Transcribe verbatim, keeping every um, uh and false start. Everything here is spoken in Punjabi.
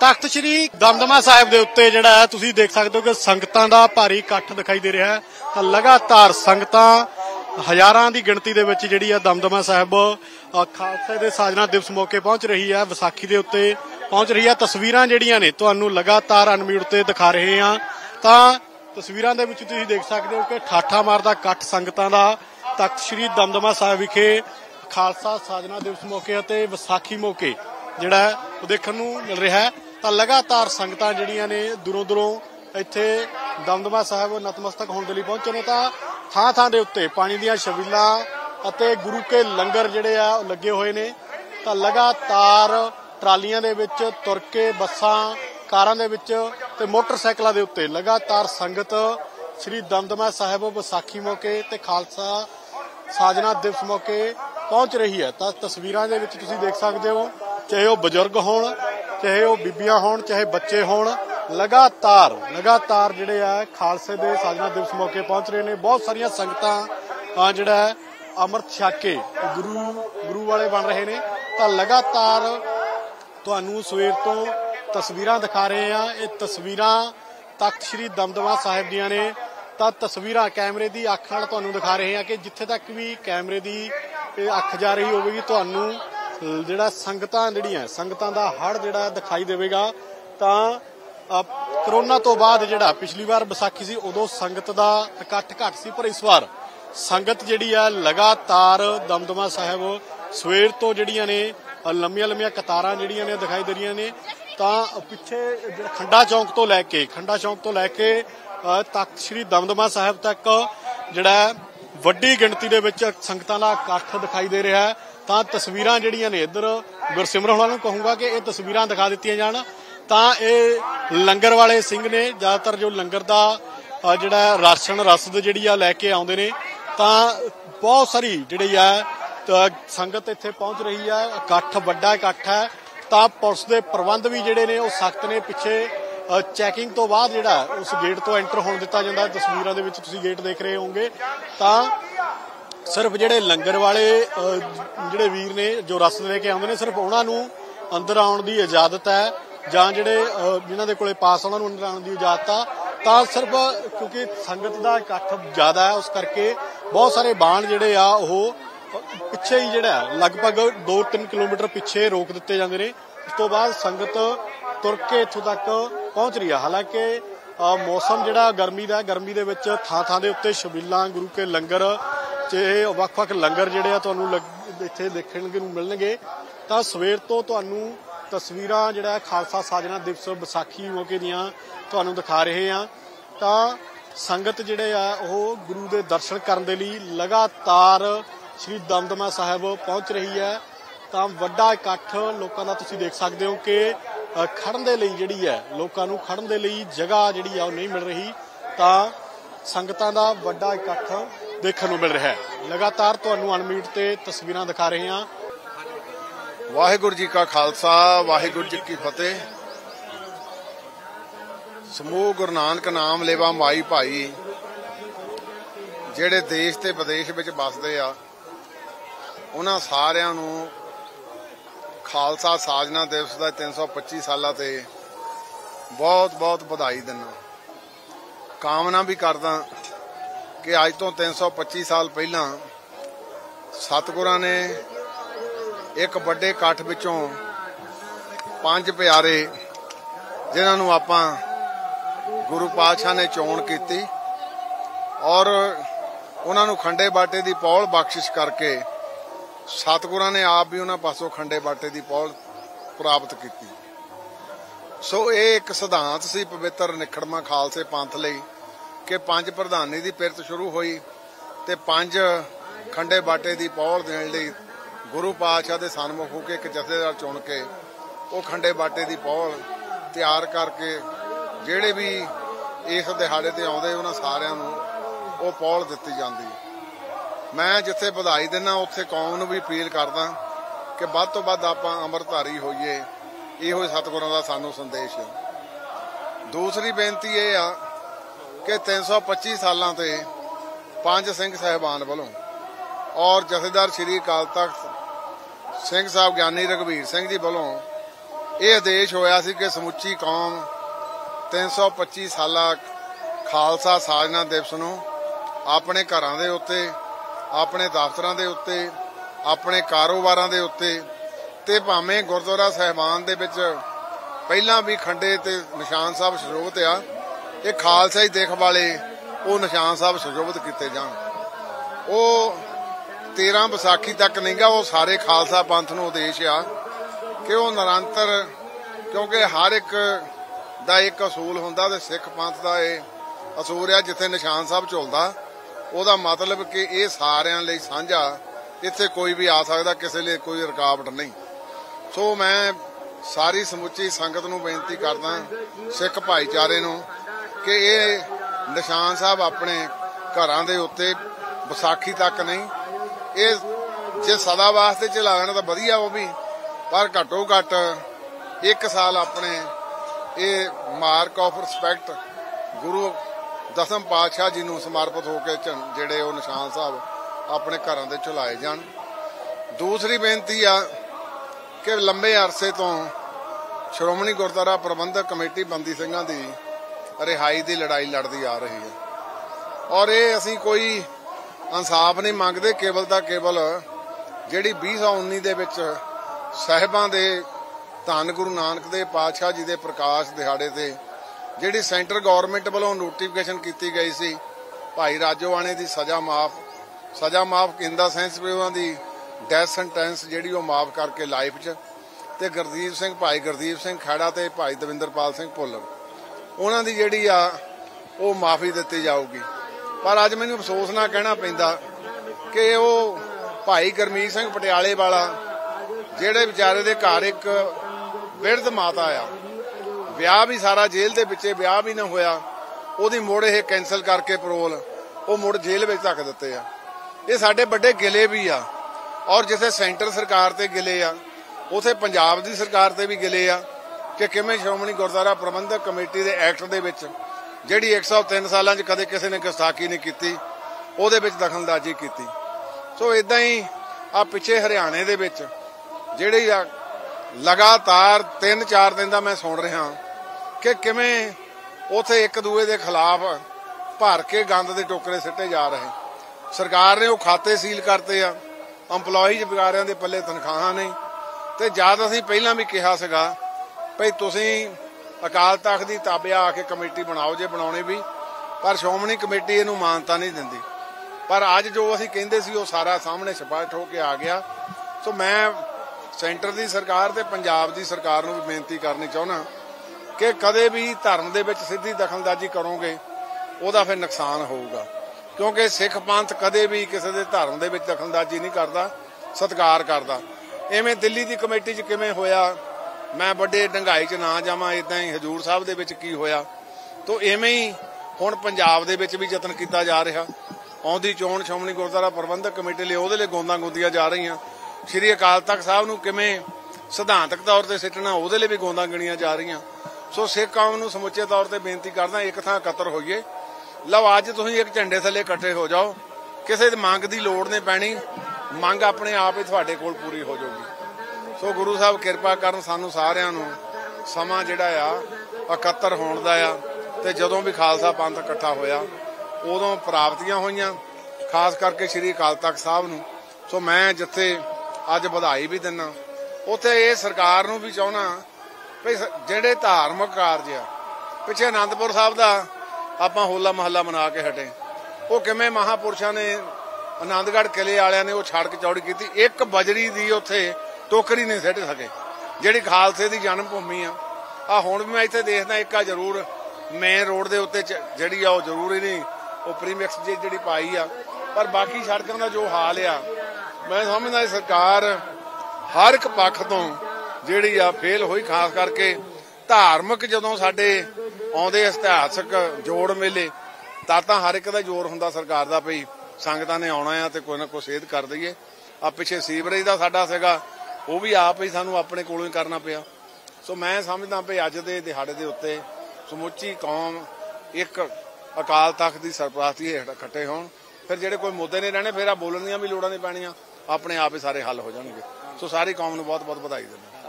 तख्त श्री दमदमा साहिब के उत्ते जिहड़ा है तुसीं देख सकते हो कि संगतां दा भारी इकट्ठ दिखाई दे रहा है। तो लगातार संगतां हज़ारां दी गिणती दे विच जिहड़ी है दमदमा साहिब खालसे दे साजना दिवस मौके पहुंच रही है, विसाखी दे उत्ते पहुंच रही है। तस्वीरां जिहड़ियां ने तुहानूं लगातार अनम्यूट ते दिखा रहे हैं। तां तस्वीरां दे विच तुसीं देख सकते हो कि ठाठा मारदा इकट्ठ संगतां दा तख्त श्री दमदमा साहिब विखे खालसा साजना दिवस मौके ते विसाखी मौके जिहड़ा वो देखण नूं मिल रहा है। तो लगातार संगतां जिहड़ियां ने दूरों दूरों इत्थे दमदमा साहिब नतमस्तक होण दे लई पहुंचे ने। तां थां थां दे उत्ते पानी दीआं छबीलां अते गुरु के लंगर जिहड़े आ लगे होए ने। तां लगातार ट्रालियां दे विच तुर के बसां कारां दे विच ते मोटरसाइकलां दे उत्ते लगातार संगत श्री दमदमा साहिब विसाखी मौके ते खालसा साजना दिवस मौके पहुंच रही है। तां तस्वीरां दे विच तुसीं देख सकदे हो, चाहे वह बजुर्ग होण, चाहे वह बीबियां होण, चाहे बच्चे होण, लगातार लगातार जिहड़े आ खालसे दे साजना दिवस मौके पहुंच रहे ने। बहुत सारियां संगतां जिहड़ा अमृत छक के गुरु गुरु वाले बन रहे ने। तां लगातार तुहानूं सवेर तो तस्वीरां दिखा रहे हैं। ये तस्वीरां तख्त श्री दमदमा साहिब दियां ने। तां तस्वीरां कैमरे की अख नाल तुहानूं दिखा रहे हैं कि जिथे तक भी कैमरे की अख जा रही होगी तुहानूं जिहड़ा संगतां जिहड़ियां संगतां दा हड़ जिहड़ा दिखाई देवेगा। तां करोना तो बाद जिहड़ा पिछली बार विसाखी सी उदों संगत दा इकट्ठ घट सी, पर इस बार संगत जिहड़ी है लगातार दमदमा साहिब सवेर तो जिहड़ियां ने लंबियां लंबियां कतारां जिहड़ियां ने दिखाई दे रही ने। तां पिछे खंडा चौंक तो लैके खंडा चौंक तो लैके तख्त श्री दमदमा साहिब तक जिहड़ा वड्डी गिणती दे विच संगतां दा इकट्ठ दिखाई दे रहा है। तां तस्वीरां जिहड़ियां ने इधर गुरसिमरन होणां नूं कहूंगा कि ये तस्वीरां दिखा दित्तियां जाण। तां ये लंगर वाले सिंह ने ज़्यादातर जो लंगर दा जिहड़ा राशन रसद जिहड़ी आ लैके आउंदे ने। तां बहुत सारी जिहड़ी आ संगत इत्थे पहुंच रही है, इकट्ठ वड्डा इकट्ठ है। तां पुलिस दे प्रबंध भी जिहड़े ने वो सख्त ने। पिछे चैकिंग तो बाद जिहड़ा उस गेट तो एंटर होण दित्ता जांदा। तस्वीरां दे विच तुसीं गेट देख रहे होंगे। तां सिर्फ जिहड़े लंगर वाले जिहड़े वीर ने जो रसद लेके आउंदे ने सिर्फ उन्हां नूं अंदर आउण दी इजाजत है, जां जिहड़े जिन्हां दे कोले पास उन्हां नूं अंदर आउण दी इजाजत आ। तां सिर्फ क्योंकि संगत दा इकट्ठ ज़्यादा है उस करके बहुत सारे बाण जिहड़े आ ओह पिछे ही जिहड़ा लगभग दो तीन किलोमीटर पिछे रोक दित्ते जांदे ने। उस तो बाद संगत तुर के इत्थों तक पहुंच रही है। हालांकि मौसम जिहड़ा गर्मी दा गर्मी दे विच थां थां दे उत्ते छबीलां गुरु के लंगर चे वख-वख लंगर जिहड़े आ तुहानूं इत्थे देखण नूं मिलणगे। तां सवेर तो तुहानूं तस्वीरां जिहड़ा खालसा साजना दिवस विसाखी मौके दीआं तुहानूं दिखा रहे हैं। तां संगत जिहड़े आ ओह गुरु दे दर्शन करन दे लई लगातार श्री दमदमा साहिब पहुंच रही है। तां वड्डा इकट्ठ लोकां दा तुसीं देख सकदे हो कि खड़न दे लई जिहड़ी है लोकां नूं खड़न दे लई जगह जिहड़ी आ ओह नहीं मिल रही। तां संगतां दा वड्डा इकट्ठ देखण नूं मिल रहा है। लगातार तुहानूं अनम्यूट ते तस्वीरां दिखा रहे हैं। वाहिगुरू जी का खालसा वाहिगुरू जी की फतेह। समूह गुरु नानक नाम लेवा माई भाई ਜਿਹੜੇ देश ते विदेश ਵਿੱਚ बसਦੇ ਆ ਉਹਨਾਂ ਸਾਰਿਆਂ ਨੂੰ ਖਾਲਸਾ ਸਾਜਨਾ ਦਿਵਸ ਦਾ तीन सौ पच्चीस ਸਾਲਾਂ ਤੇ ਬਹੁਤ ਬਹੁਤ ਵਧਾਈ ਦਿੰਦਾ। ਕਾਮਨਾ ਵੀ ਕਰਦਾ ਕਿ ਅੱਜ ਤੋਂ तीन सौ पच्चीस ਸਾਲ ਪਹਿਲਾਂ ਸਤਿਗੁਰਾਂ ਨੇ ਇੱਕ ਵੱਡੇ ਇਕੱਠ ਵਿੱਚੋਂ ਪੰਜ ਪਿਆਰੇ ਜਿਨ੍ਹਾਂ ਨੂੰ ਆਪਾਂ ਗੁਰੂ ਪਾਤਸ਼ਾਹ ਨੇ ਚੋਣ ਕੀਤੀ ਔਰ ਉਹਨਾਂ ਨੂੰ ਖੰਡੇ ਬਾਟੇ ਦੀ ਪੌਲ ਬਖਸ਼ਿਸ਼ ਕਰਕੇ ਸਤਿਗੁਰਾਂ ਨੇ ਆਪ ਵੀ ਉਹਨਾਂ ਪਾਸੋਂ ਖੰਡੇ ਬਾਟੇ ਦੀ ਪੌਲ ਪ੍ਰਾਪਤ ਕੀਤੀ। ਸੋ ਇਹ ਇੱਕ ਸਿਧਾਂਤ ਸੀ ਪਵਿੱਤਰ ਨਿਖੜਵਾਂ ਖਾਲਸੇ ਪੰਥ ਲਈ ਕਿ ਪੰਜ ਪ੍ਰਧਾਨੀ ਦੀ ਪਿਰਤ ਸ਼ੁਰੂ ਹੋਈ ਤੇ ਪੰਜ ਖੰਡੇ ਬਾਟੇ ਦੀ ਪੌਲ ਦੇਣ ਲਈ ਗੁਰੂ ਪਾਤਸ਼ਾਹ ਦੇ ਸਨਮੁਖ ਹੋ ਕੇ ਇੱਕ ਜਥੇਦਾਰ ਚੁਣ ਕੇ ਉਹ ਖੰਡੇ ਬਾਟੇ ਦੀ ਪੌਲ ਤਿਆਰ ਕਰਕੇ ਜਿਹੜੇ ਵੀ ਇਸ ਦਿਹਾੜੇ ਤੇ ਆਉਂਦੇ ਉਹਨਾਂ ਸਾਰਿਆਂ ਨੂੰ ਉਹ ਪੌਲ ਦਿੱਤੀ ਜਾਂਦੀ। ਮੈਂ ਜਿੱਥੇ ਵਧਾਈ ਦਿੰਦਾ ਉੱਥੇ ਕੌਮ ਨੂੰ ਵੀ ਅਪੀਲ ਕਰਦਾ ਕਿ ਵੱਧ ਤੋਂ ਵੱਧ ਆਪਾਂ ਅੰਮ੍ਰਿਤਧਾਰੀ ਹੋਈਏ। ਇਹੋ ਹੀ ਸਤਿਗੁਰਾਂ ਦਾ ਸਾਨੂੰ ਸੰਦੇਸ਼ ਹੈ। ਦੂਸਰੀ ਬੇਨਤੀ ਇਹ ਆ ਕਿ तीन सौ पच्चीस ਸਾਲਾਂ ਤੇ ਪੰਜ ਸਿੰਘ ਸਾਹਿਬਾਨ ਵੱਲੋਂ ਔਰ ਜਥੇਦਾਰ ਸ਼੍ਰੀ ਅਕਾਲ ਤਖਤ ਸਿੰਘ ਸਾਹਿਬ ਗਿਆਨੀ ਰਘਬੀਰ ਸਿੰਘ ਜੀ ਵੱਲੋਂ ਇਹ ਆਦੇਸ਼ ਹੋਇਆ ਸੀ ਕਿ ਸਮੁੱਚੀ ਕੌਮ ਤਿੰਨ ਸੌ ਪੱਚੀ ਸਾਲਾ ਖਾਲਸਾ ਸਾਜਨਾ ਦਿਵਸ ਨੂੰ ਆਪਣੇ ਘਰਾਂ ਦੇ ਉੱਤੇ, ਆਪਣੇ ਦਫ਼ਤਰਾਂ ਦੇ ਉੱਤੇ, ਆਪਣੇ ਕਾਰੋਬਾਰਾਂ ਦੇ ਉੱਤੇ ਤੇ ਭਾਵੇਂ ਗੁਰਦੁਆਰਾ ਸਾਹਿਬਾਨ ਦੇ ਵਿੱਚ ਪਹਿਲਾਂ ਵੀ ਖੰਡੇ ਤੇ ਨਿਸ਼ਾਨ ਸਾਹਿਬ ਸੁਸ਼ੋਭਿਤ ਆ, ਇਹ ਖਾਲਸਾ ਹੀ ਦੇਖ ਵਾਲੇ ਉਹ ਨਿਸ਼ਾਨ ਸਾਹਿਬ ਸੁਸ਼ੋਭਿਤ ਕੀਤੇ ਜਾਣ। ਉਹ ਤੇਰਾਂ ਵਿਸਾਖੀ ਤੱਕ ਨਹੀਂਗਾ, ਉਹ ਸਾਰੇ ਖਾਲਸਾ ਪੰਥ ਨੂੰ ਉਦੇਸ਼ ਆ ਕਿ ਉਹ ਨਿਰੰਤਰ, ਕਿਉਂਕਿ ਹਰ ਇੱਕ ਦਾ ਇੱਕ ਅਸੂਲ ਹੁੰਦਾ ਤੇ ਸਿੱਖ ਪੰਥ ਦਾ ਇਹ ਅਸੂਲ ਆ ਜਿੱਥੇ ਨਿਸ਼ਾਨ ਸਾਹਿਬ ਝੁਲਦਾ, ਉਹਦਾ ਮਤਲਬ ਕਿ ਇਹ ਸਾਰਿਆਂ ਲਈ ਸਾਂਝਾ, ਇੱਥੇ ਕੋਈ ਵੀ ਆ ਸਕਦਾ, ਕਿਸੇ ਲਈ ਕੋਈ ਰੁਕਾਵਟ ਨਹੀਂ। ਸੋ ਮੈਂ ਸਾਰੀ ਸਮੁੱਚੀ ਸੰਗਤ ਨੂੰ ਬੇਨਤੀ ਕਰਦਾ, ਸਿੱਖ ਭਾਈਚਾਰੇ ਨੂੰ, ਕਿ ਇਹ ਨਿਸ਼ਾਨ ਸਾਹਿਬ ਆਪਣੇ ਘਰਾਂ ਦੇ ਉੱਤੇ ਵਿਸਾਖੀ ਤੱਕ ਨਹੀਂ, ਇਹ ਜੇ ਸਦਾ ਵਾਸਤੇ ਚਲਾ ਲੈਣ ਤਾਂ ਵਧੀਆ, ਉਹ ਵੀ, ਪਰ ਘੱਟੋ ਘੱਟ ਇੱਕ ਸਾਲ ਆਪਣੇ ਇਹ ਮਾਰਕ ਆਫ ਰਿਸਪੈਕਟ ਗੁਰੂ ਦਸਮ ਪਾਤਸ਼ਾਹ ਜੀ ਨੂੰ ਸਮਰਪਿਤ ਹੋ ਕੇ ਜਿਹੜੇ ਉਹ ਨਿਸ਼ਾਨ ਸਾਹਿਬ ਆਪਣੇ ਘਰਾਂ ਦੇ ਝੁਲਾਏ ਜਾਣ। ਦੂਸਰੀ ਬੇਨਤੀ ਆ ਕਿ ਲੰਬੇ ਅਰਸੇ ਤੋਂ ਸ਼੍ਰੋਮਣੀ ਗੁਰਦੁਆਰਾ ਪ੍ਰਬੰਧਕ ਕਮੇਟੀ ਬੰਦੀ ਸਿੰਘਾਂ ਦੀ ਰਿਹਾਈ ਦੀ ਲੜਾਈ ਲੜਦੀ ਆ ਰਹੀ ਹੈ, ਔਰ ਇਹ ਅਸੀਂ ਕੋਈ ਇਨਸਾਫ ਨਹੀਂ ਮੰਗਦੇ, ਕੇਵਲ ਤਾਂ ਕੇਵਲ ਜਿਹੜੀ ਵੀਹ ਸੌ ਉੱਨੀ ਦੇ ਵਿੱਚ ਸਾਹਿਬਾਂ ਦੇ ਧੰਨ ਗੁਰੂ ਨਾਨਕ ਦੇਵ ਪਾਤਸ਼ਾਹ ਜੀ ਦੇ ਪ੍ਰਕਾਸ਼ ਦਿਹਾੜੇ ਤੇ ਜਿਹੜੀ ਸੈਂਟਰ ਗਵਰਨਮੈਂਟ ਵੱਲੋਂ ਨੋਟੀਫਿਕੇਸ਼ਨ ਕੀਤੀ ਗਈ ਸੀ ਭਾਈ ਰਾਜੋਆਣੇ ਦੀ ਸਜ਼ਾ ਮਾਫ, ਸਜ਼ਾ ਮਾਫ ਇਨ ਦਾ ਸੈਂਸ ਵੀ ਉਹਨਾਂ ਦੀ ਡੈਥ ਸੈਂਟੈਂਸ ਜਿਹੜੀ ਉਹ ਮਾਫ ਕਰਕੇ ਲਾਈਫ 'ਚ, ਤੇ ਗੁਰਦੀਪ ਸਿੰਘ ਭਾਈ ਗੁਰਦੀਪ ਸਿੰਘ ਖੈੜਾ ਤੇ ਭਾਈ ਦਵਿੰਦਰਪਾਲ ਸਿੰਘ ਭੁੱਲਰ ਉਹਨਾਂ ਦੀ ਜਿਹੜੀ ਆ ਉਹ ਮਾਫੀ ਦਿੱਤੀ ਜਾਊਗੀ। ਪਰ ਅੱਜ ਮੈਨੂੰ ਅਫਸੋਸ ਨਾਲ ਕਹਿਣਾ ਪੈਂਦਾ ਕਿ ਉਹ ਭਾਈ ਗੁਰਮੀਤ ਸਿੰਘ ਪਟਿਆਲੇ ਵਾਲਾ, ਜਿਹੜੇ ਵਿਚਾਰੇ ਦੇ ਘਰ ਇੱਕ ਬਿਰਧ ਮਾਤਾ ਆ, ਵਿਆਹ ਵੀ ਸਾਰਾ ਜੇਲ੍ਹ ਦੇ ਵਿੱਚੇ ਵਿਆਹ ਵੀ ਨਾ ਹੋਇਆ, ਉਹਦੀ ਮੁੜ ਇਹ ਕੈਂਸਲ ਕਰਕੇ ਪਰੋਲ ਉਹ ਮੁੜ ਜੇਲ੍ਹ ਵਿੱਚ ਧੱਕ ਦਿੱਤੇ ਆ। ਇਹ ਸਾਡੇ ਵੱਡੇ ਗਿਲੇ ਵੀ ਆ, ਔਰ ਜਿੱਥੇ ਸੈਂਟਰ ਸਰਕਾਰ ਤੇ ਗਿਲੇ ਆ, ਉਥੇ ਪੰਜਾਬ ਦੀ ਸਰਕਾਰ ਤੇ ਵੀ ਗਿਲੇ ਆ ਕਿ ਕਿਵੇਂ ਸ਼੍ਰੋਮਣੀ ਗੁਰਦੁਆਰਾ ਪ੍ਰਬੰਧਕ ਕਮੇਟੀ ਦੇ ਐਕਟ ਦੇ ਵਿੱਚ ਜਿਹੜੀ ਇੱਕ ਸੌ ਤਿੰਨ ਸਾਲਾਂ 'ਚ ਕਦੇ ਕਿਸੇ ਨੇ ਗੁਸਤਾਖੀ ਨਹੀਂ ਕੀਤੀ, ਉਹਦੇ ਵਿੱਚ ਦਖਲਅੰਦਾਜ਼ੀ ਕੀਤੀ। ਸੋ ਇਦਾਂ ਹੀ ਆ ਪਿੱਛੇ ਹਰਿਆਣੇ ਦੇ ਵਿੱਚ ਜਿਹੜੀ ਆ ਲਗਾਤਾਰ ਤਿੰਨ ਚਾਰ ਦਿਨ ਦਾ ਮੈਂ ਸੁਣ ਰਿਹਾ ਕਿ ਕਿਵੇਂ ਉਥੇ ਇੱਕ ਦੂਏ ਦੇ ਖਿਲਾਫ ਭਰ ਕੇ ਗੰਦ ਦੇ ਟੋਕਰੇ ਸਿੱਟੇ ਜਾ ਰਹੇ। ਸਰਕਾਰ ਨੇ ਉਹ ਖਾਤੇ ਸੀਲ ਕਰਤੇ ਆ, ਅੰਪਲੋਈਜ਼ ਵਿਚਾਰਿਆਂ ਦੇ ਪੱਲੇ ਤਨਖਾਹਾਂ ਨਹੀਂ। ਤੇ ਜਦ ਅਸੀਂ ਪਹਿਲਾਂ ਵੀ ਕਿਹਾ ਸੀਗਾ ਭਈ ਤੁਸੀਂ ਅਕਾਲ ਤਖਤ ਦੀ ਤਾਬਿਆ ਆ ਕੇ ਕਮੇਟੀ ਬਣਾਓ ਜੇ ਬਣਾਉਣੀ ਵੀ, ਪਰ ਸ਼੍ਰੋਮਣੀ ਕਮੇਟੀ ਇਹਨੂੰ ਮਾਨਤਾ ਨਹੀਂ ਦਿੰਦੀ। ਪਰ ਅੱਜ ਜੋ ਅਸੀਂ ਕਹਿੰਦੇ ਸੀ ਉਹ ਸਾਰਾ ਸਾਹਮਣੇ ਸਪਸ਼ਟ ਹੋ ਕੇ ਆ ਗਿਆ। ਸੋ ਮੈਂ ਸੈਂਟਰ ਦੀ ਸਰਕਾਰ ਤੇ ਪੰਜਾਬ ਦੀ ਸਰਕਾਰ ਨੂੰ ਵੀ ਬੇਨਤੀ ਕਰਨੀ ਚਾਹੁੰਦਾ ਕਿ ਕਦੇ ਵੀ ਧਰਮ ਦੇ ਵਿੱਚ ਸਿੱਧੀ ਦਖਲਅੰਦਾਜ਼ੀ ਕਰੋਗੇ ਉਹਦਾ ਫਿਰ ਨੁਕਸਾਨ ਹੋਊਗਾ, ਕਿਉਂਕਿ ਸਿੱਖ ਪੰਥ ਕਦੇ ਵੀ ਕਿਸੇ ਦੇ ਧਰਮ ਦੇ ਵਿੱਚ ਦਖਲਅੰਦਾਜ਼ੀ ਨਹੀਂ ਕਰਦਾ, ਸਤਿਕਾਰ ਕਰਦਾ। ਐਵੇਂ ਦਿੱਲੀ ਦੀ ਕਮੇਟੀ 'ਚ ਕਿਵੇਂ ਹੋਇਆ, ਮੈਂ ਵੱਡੇ ਡੰਗਾਈ 'ਚ ਨਾ ਜਾਵਾਂ, ਇਦਾਂ ਹੀ ਹਜੂਰ ਸਾਹਿਬ ਦੇ ਵਿੱਚ ਕੀ ਹੋਇਆ। ਤੋ ਐਵੇਂ ਹੀ ਹੁਣ ਪੰਜਾਬ ਦੇ ਵਿੱਚ ਵੀ ਯਤਨ ਕੀਤਾ ਜਾ ਰਿਹਾ। ਆਉਂਦੀ ਚੋਣ ਸ਼੍ਰੋਮਣੀ ਗੁਰਦੁਆਰਾ ਪ੍ਰਬੰਧਕ ਕਮੇਟੀ ਲਈ ਉਹਦੇ ਲਈ ਗੋਂਦਾਂ ਗੋਦੀਆਂ ਜਾ ਰਹੀਆਂ। ਸ਼੍ਰੀ ਅਕਾਲ ਤਖਤ ਸਾਹਿਬ ਨੂੰ ਕਿਵੇਂ ਸਿਧਾਂਤਕ ਤੌਰ ਤੇ ਸਿੱਟਣਾ, ਉਹਦੇ ਲਈ ਵੀ ਗੋਂਦਾਂ ਗਿਣੀਆਂ ਜਾ ਰਹੀਆਂ। ਸੋ ਸਿੱਖ ਕੌਮ ਨੂੰ ਸਮੁੱਚੇ ਤੌਰ ਤੇ ਬੇਨਤੀ ਕਰਦਾ, ਇੱਕ ਥਾਂ ਇਕੱਤਰ ਹੋਈਏ। ਲਓ ਅੱਜ ਤੁਸੀਂ ਇੱਕ ਝੰਡੇ ਥੱਲੇ ਇਕੱਠੇ ਹੋ ਜਾਓ, ਕਿਸੇ ਦੀ ਮੰਗ ਦੀ ਲੋੜ ਨਹੀਂ ਪੈਣੀ, ਮੰਗ ਆਪਣੇ ਆਪ ਹੀ ਤੁਹਾਡੇ ਕੋਲ ਪੂਰੀ ਹੋ ਜਾਊਗੀ। ਸੋ ਗੁਰੂ ਸਾਹਿਬ ਕਿਰਪਾ ਕਰਨ ਸਾਨੂੰ ਸਾਰਿਆਂ ਨੂੰ ਸਮਾਂ ਜਿਹੜਾ ਆ ਇਕੱਤਰ ਹੋਣ ਦਾ ਆ, ਤੇ ਜਦੋਂ ਵੀ ਖਾਲਸਾ ਪੰਥ ਇਕੱਠਾ ਹੋਇਆ ਉਦੋਂ ਪ੍ਰਾਪਤੀਆਂ ਹੋਈਆਂ, ਖਾਸ ਕਰਕੇ ਸ਼੍ਰੀ ਅਕਾਲ ਤਖਤ ਸਾਹਿਬ ਨੂੰ। ਸੋ ਮੈਂ ਜਿੱਥੇ ਅੱਜ ਵਧਾਈ ਵੀ ਦਿੰਦਾ, ਉੱਥੇ ਇਹ ਸਰਕਾਰ ਨੂੰ ਵੀ ਚਾਹੁੰਦਾ ਵੀ ਜਿਹੜੇ ਧਾਰਮਿਕ ਕਾਰਜ ਆ, ਪਿੱਛੇ ਅਨੰਦਪੁਰ ਸਾਹਿਬ ਦਾ ਆਪਾਂ ਹੋਲਾ ਮਹੱਲਾ ਮਨਾ ਕੇ ਹਟੇ, ਉਹ ਕਿਵੇਂ ਮਹਾਂਪੁਰਸ਼ਾਂ ਨੇ ਆਨੰਦਗੜ੍ਹ ਕਿਲੇ ਵਾਲਿਆਂ ਨੇ ਉਹ ਸੜਕ ਚੌੜੀ ਕੀਤੀ, ਇੱਕ ਬਜਰੀ ਦੀ ਉੱਥੇ ਟੋਕਰੀ ਨਹੀਂ ਸਿੱਟ ਸਕੇ, ਜਿਹੜੀ ਖਾਲਸੇ ਦੀ ਜਨਮ ਭੂਮੀ ਆ। ਆ ਹੁਣ ਵੀ ਮੈਂ ਇੱਥੇ ਦੇਖਦਾ ਇੱਕ ਆ ਜ਼ਰੂਰ ਮੇਨ ਰੋਡ ਦੇ ਉੱਤੇ ਜਿਹੜੀ ਆ ਉਹ ਜ਼ਰੂਰੀ ਨਹੀਂ ਉਹ ਪ੍ਰੀਮਿਕਸ ਜਿਹੜੀ ਪਾਈ ਆ, ਪਰ ਬਾਕੀ ਸੜਕਾਂ ਦਾ ਜੋ ਹਾਲ ਆ, ਮੈਂ ਸਮਝਦਾ ਸਰਕਾਰ ਹਰ ਇੱਕ ਪੱਖ ਤੋਂ ਜਿਹੜੀ ਆ ਫੇਲ ਹੋਈ। ਖਾਸ ਕਰਕੇ ਧਾਰਮਿਕ ਜਦੋਂ ਸਾਡੇ ਆਉਂਦੇ ਇਤਿਹਾਸਕ ਜੋੜ ਮੇਲੇ, ਤਾਂ ਤਾਂ ਹਰ ਇੱਕ ਦਾ ਜ਼ੋਰ ਹੁੰਦਾ ਸਰਕਾਰ ਦਾ ਭਈ ਸੰਗਤਾਂ ਨੇ ਆਉਣਾ ਆ ਤੇ ਕੋਈ ਨਾ ਕੋਈ ਸੇਧ ਕਰ ਦਈਏ। ਆ ਪਿੱਛੇ ਸੀਵਰੇਜ ਦਾ ਸਾਡਾ ਸੀਗਾ, ਉਹ ਵੀ ਆਪ ਹੀ ਸਾਨੂੰ ਆਪਣੇ ਕੋਲੋਂ ਹੀ ਕਰਨਾ ਪਿਆ। ਸੋ ਮੈਂ ਸਮਝਦਾ ਭਈ ਅੱਜ ਦੇ ਦਿਹਾੜੇ ਦੇ ਉੱਤੇ ਸਮੁੱਚੀ ਕੌਮ ਇੱਕ ਅਕਾਲ ਤਖਤ ਦੀ ਸਰਪ੍ਰਸਤੀ ਹੇਠ ਇਕੱਠੇ ਹੋਣ, ਫਿਰ ਜਿਹੜੇ ਕੋਈ ਮੁੱਦੇ ਨਹੀਂ ਰਹਿਣੇ, ਫਿਰ ਆ ਬੋਲਣ ਦੀਆਂ ਵੀ ਲੋੜਾਂ ਨਹੀਂ ਪੈਣੀਆਂ, ਆਪਣੇ ਆਪ ਹੀ ਸਾਰੇ ਹੱਲ ਹੋ ਜਾਣਗੇ। ਸੋ ਸਾਰੀ ਕੌਮ ਨੂੰ ਬਹੁਤ ਬਹੁਤ ਵਧਾਈ ਦਿੰਦਾ।